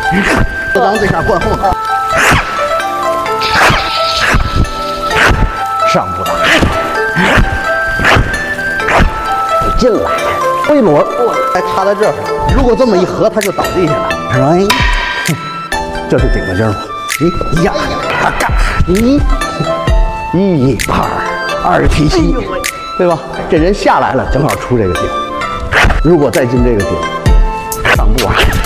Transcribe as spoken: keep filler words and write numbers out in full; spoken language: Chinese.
这张这下灌后头，上不来，你进来，一摞，还插在这儿。如果这么一合，它就倒地下了。哎，这是顶个劲儿吗？咦呀，嘎，咦，一拍二提膝，对吧？这人下来了，正好出这个顶。如果再进这个顶，上不啊？